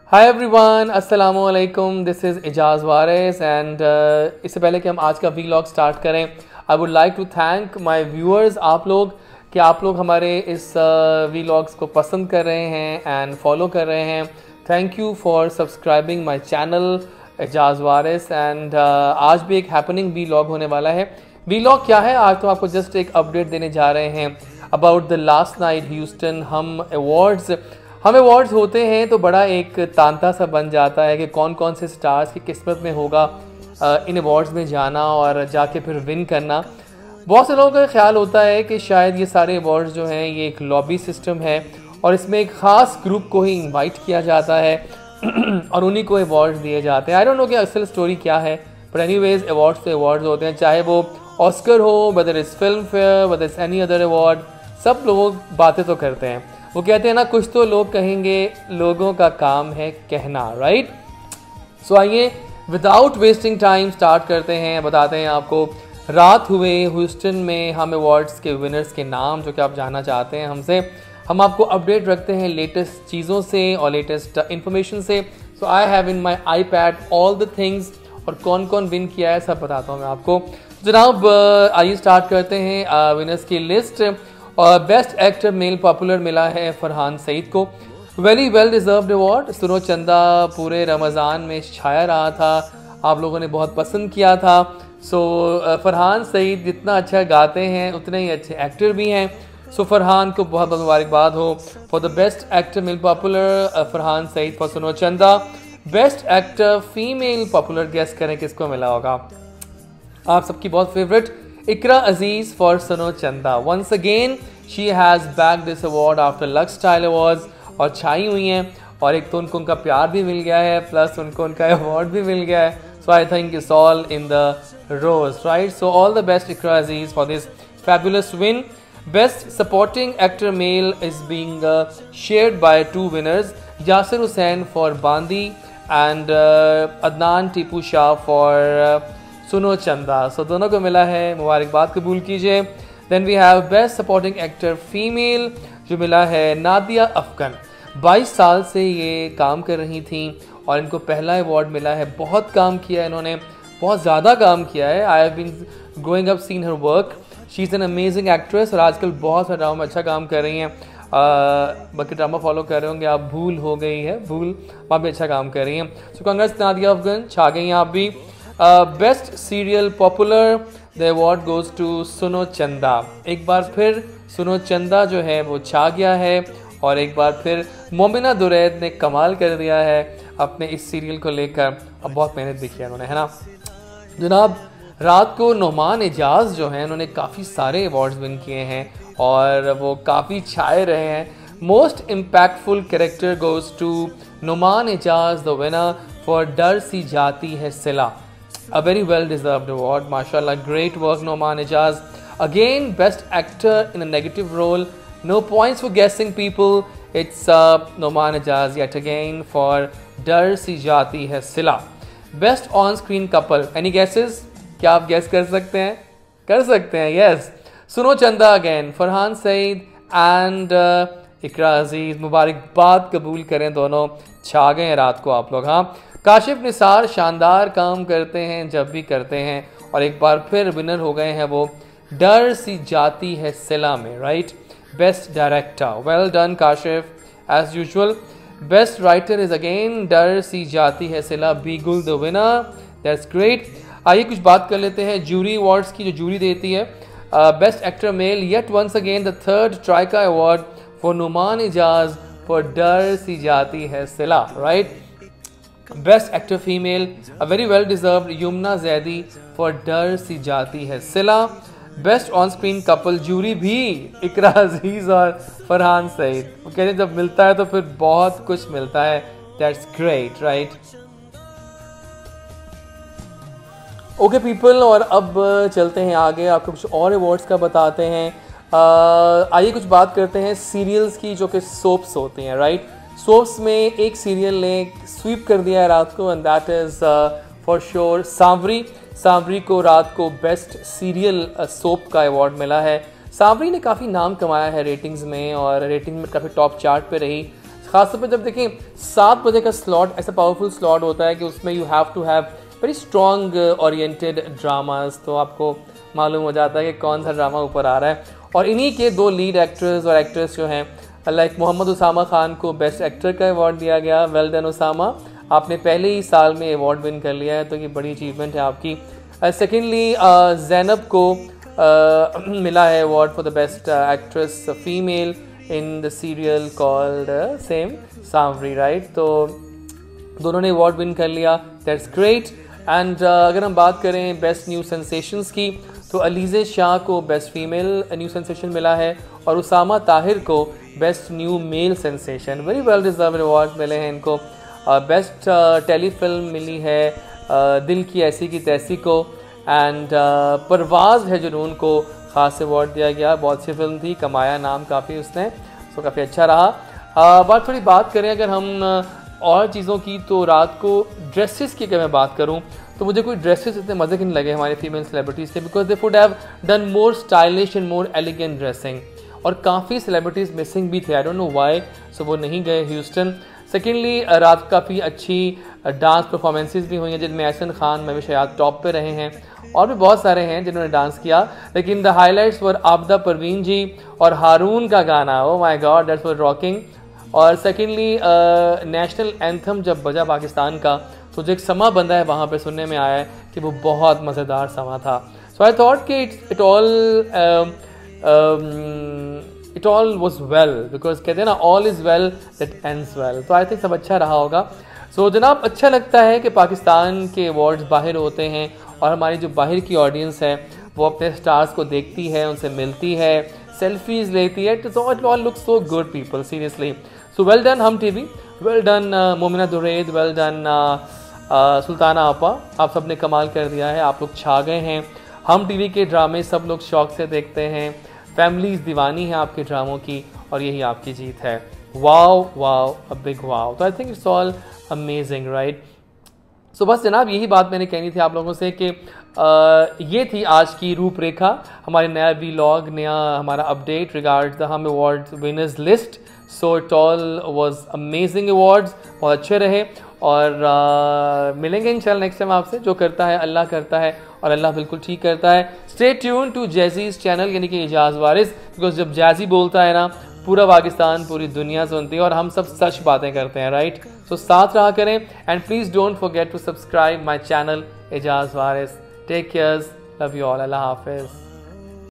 हाय everyone, अस्सलाम वालेकुम। This is Ejaz Waris and इससे पहले कि हम आज का वीलॉग स्टार्ट करें, I would like to thank my viewers, आप लोग हमारे इस वीलॉग्स को पसंद कर रहे हैं एंड फॉलो कर रहे हैं। Thank you for subscribing my channel Ejaz Waris and आज भी एक हैपनिंग वीलॉग होने वाला है। वीलॉग क्या है, आज तो आपको जस्ट एक अपडेट देने जा रहे हैं about the last night Houston. हम अवार्ड्स होते हैं तो बड़ा एक तांता सा बन जाता है कि कौन कौन से स्टार्स की किस्मत में होगा इन अवार्ड्स में जाना और जाके फिर विन करना। बहुत से लोगों का ख्याल होता है कि शायद ये सारे अवार्ड्स जो हैं ये एक लॉबी सिस्टम है और इसमें एक ख़ास ग्रुप को ही इनवाइट किया जाता है और उन्हीं को अवार्ड्स दिए जाते हैं। आई डोंट नो कि असल स्टोरी क्या है, बट एनीवेज अवार्ड्स तो अवार्ड्स होते हैं, चाहे वो ऑस्कर हो, whether is Filmfare, whether is any other award, सब लोग बातें तो करते हैं। वो कहते हैं ना, कुछ तो लोग कहेंगे, लोगों का काम है कहना, राइट। सो आइए विदाउट वेस्टिंग टाइम स्टार्ट करते हैं, बताते हैं आपको रात हुए ह्यूस्टन में हम अवार्ड्स के विनर्स के नाम जो कि आप जानना चाहते हैं हमसे। हम आपको अपडेट रखते हैं लेटेस्ट चीज़ों से और लेटेस्ट इंफॉर्मेशन से। So I have in my iPad all the things, और कौन कौन विन किया है सब बताता हूँ मैं आपको। जनाब आइए स्टार्ट करते हैं विनर्स की लिस्ट। और बेस्ट एक्टर मेल पॉपुलर मिला है फरहान सईद को, वेरी वेल डिजर्व्ड अवार्ड। सुनो चंदा पूरे रमज़ान में छाया रहा था, आप लोगों ने बहुत पसंद किया था। सो फरहान सईद जितना अच्छा गाते हैं उतने ही अच्छे एक्टर भी हैं। सो फरहान को बहुत बहुत मुबारकबाद हो for the best actor male popular, Farhan Saeed for Suno Chanda. Best actor female popular, guess करें किसको मिला होगा? आप सबकी बहुत favourite Iqra Aziz for Suno Chanda. Once again she has back this award after Lux style awards, और छाई हुई हैं, और एक तो उनको उनका प्यार भी मिल गया है प्लस उनको उनका अवार्ड भी मिल गया है। So I think it's all in the rose, right. So all the best Iqra Aziz for this fabulous win. Best supporting actor male is being shared by two winners, Yasir Hussain for Baandi and Adnan Tipu Shah for Suno Chanda. सो दोनों को मिला है, मुबारकबाद कबूल कीजिए। Then we have best supporting actor female जो मिला है नादिया अफगन। 22 साल से ये काम कर रही थी और इनको पहला अवार्ड मिला है। बहुत काम किया है इन्होंने, बहुत ज़्यादा काम किया है। I have been growing up seen her work, she is an amazing actress और आजकल बहुत सारे ड्रामा में अच्छा काम कर रही हैं। बाकी ड्रामा फॉलो कर रहे होंगे आप, भूल हो गई है, भूल, वहाँ भी अच्छा काम कर रही हैं। सो कांग्रेस नादिया अफगन, छा गई हैं आप भी। Best serial popular, the award goes to Suno Chanda. एक बार फिर सुनो चंदा जो है वो छा गया है और एक बार फिर मोमिना दुरैद ने कमाल कर दिया है अपने इस सीरियल को लेकर। अब बहुत मेहनत भी किया उन्होंने, है ना जनाब। रात को नोमान एजाज जो हैं उन्होंने काफ़ी सारे अवार्ड्स विन किए हैं और वो काफ़ी छाए रहे हैं। Most impactful character goes to Noman Ejaz, the winner for Dar Si Jati Hai सिला। A very well deserved award, mashallah, great work Noman Ejaz. Again, best actor in a negative role, no points for guessing people. It's Noman Ejaz yet again for Dar Si Jati Hai Sila. Best on-screen couple, any guesses? क्या आप guess कर सकते हैं? कर सकते हैं, yes. सुनो चंदा again, फरहान सईद and इकरा अजीज, मुबारकबाद कबूल करें, दोनों छा गए हैं रात को आप लोग। हाँ, काशिफ निसार शानदार काम करते हैं जब भी करते हैं और एक बार फिर विनर हो गए हैं वो डर सी जाती है सिला में, right. Best director, well done Kashif as usual. Best writer is again Dar Si Jati Hai Sila, Bee Gul the winner, that's great. आइए कुछ बात कर लेते हैं जूरी अवार्ड्स की, जो जूरी देती है। Best actor male, yet once again the third ट्राइका award for Noman Ejaz for Dar Si Jati Hai Sila, right. Best actor female, a very well deserved Yumna Zaidi for Dar Si Jati Hai Sila. Best on screen couple, jury भी इकरा अजीज और फरहान सईद। वो कहते हैं जब मिलता है तो फिर बहुत कुछ मिलता है, that's great, right. Okay people, और अब चलते हैं आगे, आपको कुछ और अवार्ड्स का बताते हैं। आइए कुछ बात करते हैं सीरियल्स की जो कि सोप्स होती हैं, राइट। सोप्स में एक सीरियल ने स्वीप कर दिया है रात को, and that is for sure Saanwari. Saanwari को रात को बेस्ट सीरियल सोप का अवार्ड मिला है। सांवरी ने काफ़ी नाम कमाया है रेटिंग्स में और रेटिंग में काफ़ी टॉप चार्ट पे रही। खासतौर पर जब देखें 7 बजे का स्लॉट ऐसा पावरफुल स्लॉट होता है कि उसमें you have to have very strong oriented dramas, तो आपको मालूम हो जाता है कि कौन सा ड्रामा ऊपर आ रहा है। और इन्हीं के 2 लीड एक्टर्स और एक्ट्रेस जो हैं, लाइक मोहम्मद उसामा खान को बेस्ट एक्टर का अवार्ड दिया गया। वेल डन उसामा, आपने पहले ही साल में अवार्ड विन कर लिया है, तो ये बड़ी अचीवमेंट है आपकी। सेकेंडली ज़ैनब को मिला है award for the best actress female in the serial called same Saanwari, right. तो दोनों ने अवार्ड विन कर लिया, दैट्स ग्रेट। एंड अगर हम बात करें बेस्ट न्यू सेंसेशंस की, तो अलीज़े शाह को बेस्ट फीमेल न्यू सेंसेशन मिला है और उसामा ताहिर को best new male sensation. Very well deserved award मिले हैं इनको। बेस्ट टेलीफिल्म मिली है दिल की ऐसी की तैसी को, एंड परवाज़ है जुनून को ख़ास अवार्ड दिया गया। बहुत अच्छी फिल्म थी, कमाया नाम काफ़ी उसने, तो काफ़ी अच्छा रहा। थोड़ी बात करें अगर हम और चीज़ों की, तो रात को ड्रेसेस की अगर मैं बात करूं, तो मुझे कोई ड्रेसेस इतने मज़े के नहीं लगे हमारे फीमेल सेलिब्रिटीज़ के, because they would have done more stylish and more elegant dressing. और काफ़ी सेलिब्रिटीज़ मिसिंग भी थे, I don't know why, so वो नहीं गए ह्यूस्टन। सेकेंडली रात काफ़ी अच्छी डांस परफॉर्मेंसेज भी हुई हैं, जिनमें एहसन खान में शायद टॉप पे रहे हैं, और भी बहुत सारे हैं जिन्होंने डांस किया, लेकिन the highlights were Abida Parveen ji और हारून का गाना, oh my god that's were rocking. और सेकेंडली नेशनल एंथम जब बजा पाकिस्तान का, तो जो एक समा बंदा है वहाँ पे सुनने में आया है कि वो बहुत मज़ेदार समा था। सो आई थॉट कि it all was well, because कहते हैं ना all is well that ends well, तो आई थिंक सब अच्छा रहा होगा। सो जनाब, अच्छा लगता है कि पाकिस्तान के अवार्ड्स बाहर होते हैं और हमारी जो बाहर की ऑडियंस है वो अपने स्टार्स को देखती है, उनसे मिलती है, सेल्फीज लेती है, it all look so good people, seriously. So well done Hum TV, well done Momina Duraid, well done Sultana Apa, आप सब ने कमाल कर दिया है, आप लोग छा गए हैं। हम टीवी के ड्रामे सब लोग शौक से देखते हैं, फैमिलीज दीवानी है आपके ड्रामों की, और यही आपकी जीत है। Wow wow, a big wow. तो I think it's all amazing, right. So बस जनाब, यही बात मैंने कहनी थी आप लोगों से कि ये थी आज की रूपरेखा, हमारे नया वीलॉग, नया हमारा update regard the Hum awards winners list. So it all was amazing awards, बहुत अच्छे रहे, और मिलेंगे इंशाल्लाह नेक्स्ट टाइम आपसे। जो करता है अल्लाह करता है, और अल्लाह बिल्कुल ठीक करता है। स्टे ट्यून टू जैजीज़ चैनल, यानी कि एजाज़ वारिस, बिकॉज जब जैजी बोलता है ना, पूरा पाकिस्तान, पूरी दुनिया सुनती है, और हम सब सच बातें करते हैं, राइट। सो साथ रहा करें, and please don't forget to subscribe my channel Ejaz Waris. Take care, love you all, Allah हाफिज़।